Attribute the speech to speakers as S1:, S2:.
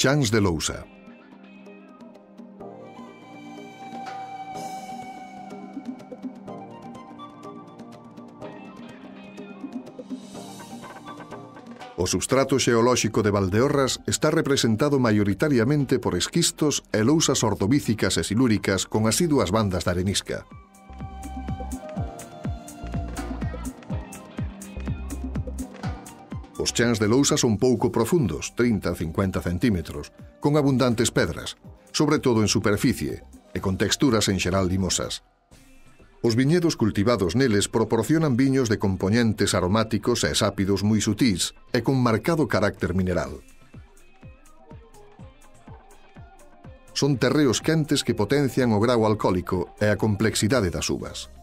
S1: Chans de lousa. O substrato xeolóxico de Valdeorras está representado maioritariamente por esquistos e lousas ordovícicas e silúricas con asiduas bandas de arenisca. Os chans de lousa son pouco profundos, 30 a 50 centímetros, con abundantes pedras, sobre todo en superficie, e con texturas en xeral limosas. Os viñedos cultivados neles proporcionan viños de compoñentes aromáticos e sápidos moi sutís e con marcado carácter mineral. Son terreos quentes que potencian o grau alcohólico e a complexidade das uvas.